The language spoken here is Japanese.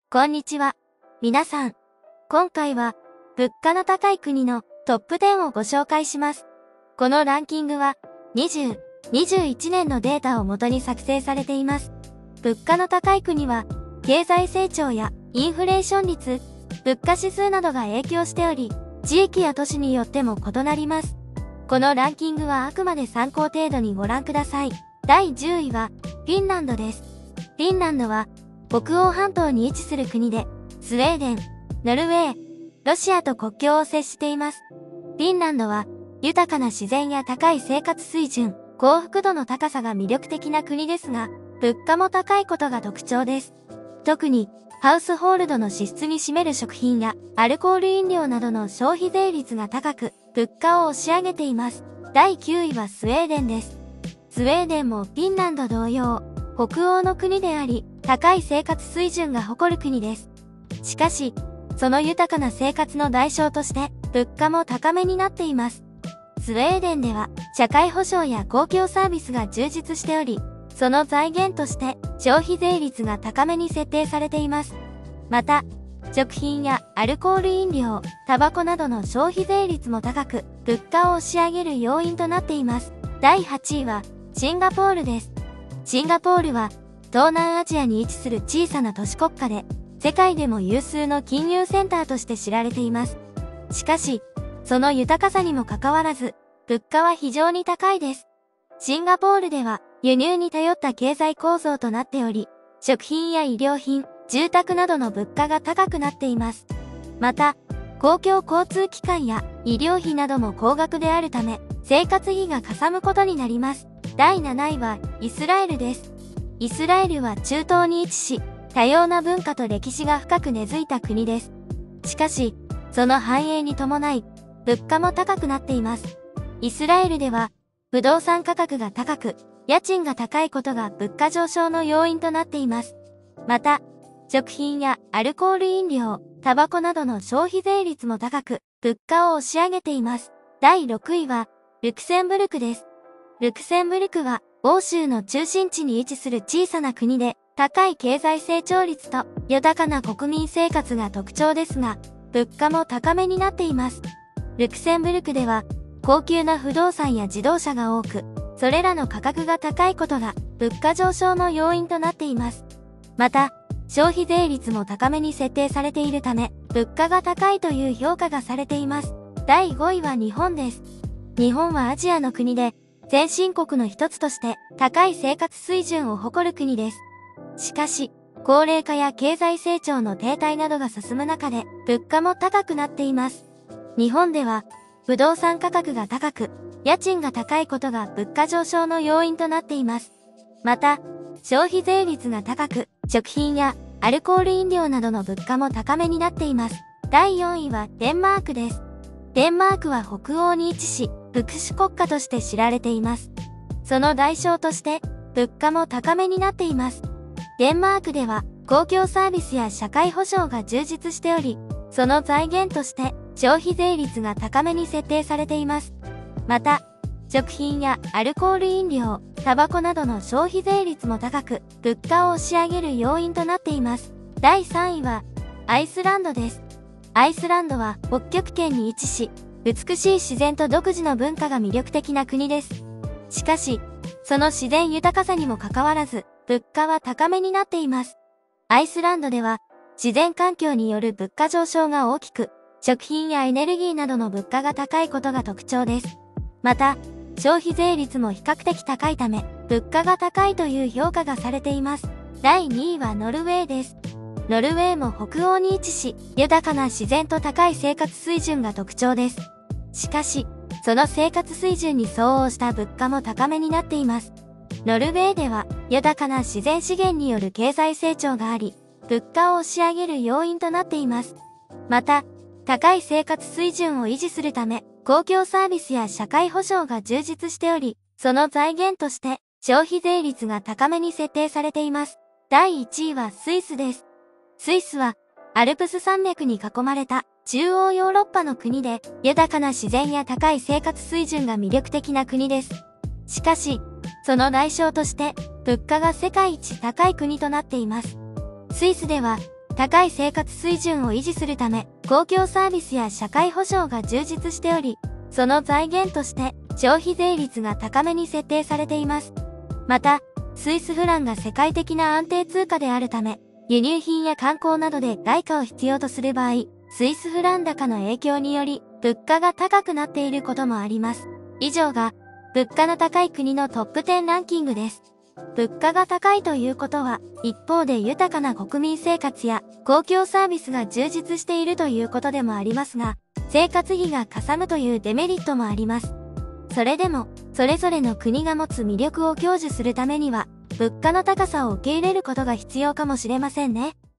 こんにちは。皆さん。今回は、物価の高い国のトップ10をご紹介します。このランキングは、2021年のデータを元に作成されています。物価の高い国は、経済成長やインフレーション率、物価指数などが影響しており、地域や都市によっても異なります。このランキングはあくまで参考程度にご覧ください。第10位は、フィンランドです。フィンランドは、北欧半島に位置する国で、スウェーデン、ノルウェー、ロシアと国境を接しています。フィンランドは、豊かな自然や高い生活水準、幸福度の高さが魅力的な国ですが、物価も高いことが特徴です。特に、ハウスホールドの支出に占める食品やアルコール飲料などの消費税率が高く、物価を押し上げています。第9位はスウェーデンです。スウェーデンもフィンランド同様、北欧の国であり、高い生活水準が誇る国です。しかし、その豊かな生活の代償として、物価も高めになっています。スウェーデンでは、社会保障や公共サービスが充実しており、その財源として、消費税率が高めに設定されています。また、食品やアルコール飲料、タバコなどの消費税率も高く、物価を押し上げる要因となっています。第8位は、シンガポールです。シンガポールは、東南アジアに位置する小さな都市国家で、世界でも有数の金融センターとして知られています。しかし、その豊かさにもかかわらず、物価は非常に高いです。シンガポールでは、輸入に頼った経済構造となっており、食品や医療品、住宅などの物価が高くなっています。また、公共交通機関や医療費なども高額であるため、生活費がかさむことになります。第7位は、イスラエルです。イスラエルは中東に位置し、多様な文化と歴史が深く根付いた国です。しかし、その繁栄に伴い、物価も高くなっています。イスラエルでは、不動産価格が高く、家賃が高いことが物価上昇の要因となっています。また、食品やアルコール飲料、タバコなどの消費税率も高く、物価を押し上げています。第6位は、ルクセンブルクです。ルクセンブルクは、欧州の中心地に位置する小さな国で、高い経済成長率と豊かな国民生活が特徴ですが、物価も高めになっています。ルクセンブルクでは、高級な不動産や自動車が多く、それらの価格が高いことが物価上昇の要因となっています。また、消費税率も高めに設定されているため、物価が高いという評価がされています。第5位は日本です。日本はアジアの国で、先進国の一つとして高い生活水準を誇る国です。しかし、高齢化や経済成長の停滞などが進む中で、物価も高くなっています。日本では、不動産価格が高く、家賃が高いことが物価上昇の要因となっています。また、消費税率が高く、食品やアルコール飲料などの物価も高めになっています。第4位はデンマークです。デンマークは北欧に位置し、福祉国家として知られています。その代償として、物価も高めになっています。デンマークでは、公共サービスや社会保障が充実しており、その財源として、消費税率が高めに設定されています。また、食品やアルコール飲料、タバコなどの消費税率も高く、物価を押し上げる要因となっています。第3位は、アイスランドです。アイスランドは北極圏に位置し、美しい自然と独自の文化が魅力的な国です。しかし、その自然豊かさにもかかわらず、物価は高めになっています。アイスランドでは、自然環境による物価上昇が大きく、食品やエネルギーなどの物価が高いことが特徴です。また、消費税率も比較的高いため、物価が高いという評価がされています。第2位はノルウェーです。ノルウェーも北欧に位置し、豊かな自然と高い生活水準が特徴です。しかし、その生活水準に相応した物価も高めになっています。ノルウェーでは、豊かな自然資源による経済成長があり、物価を押し上げる要因となっています。また、高い生活水準を維持するため、公共サービスや社会保障が充実しており、その財源として、消費税率が高めに設定されています。第1位はスイスです。スイスは、アルプス山脈に囲まれた中央ヨーロッパの国で、豊かな自然や高い生活水準が魅力的な国です。しかし、その代償として、物価が世界一高い国となっています。スイスでは、 高い生活水準を維持するため、公共サービスや社会保障が充実しており、その財源として消費税率が高めに設定されています。また、スイスフランが世界的な安定通貨であるため、輸入品や観光などで外貨を必要とする場合、スイスフラン高の影響により、物価が高くなっていることもあります。以上が、物価の高い国のトップ10ランキングです。物価が高いということは、一方で豊かな国民生活や公共サービスが充実しているということでもありますが、生活費がかさむというデメリットもあります。それでも、それぞれの国が持つ魅力を享受するためには、物価の高さを受け入れることが必要かもしれませんね。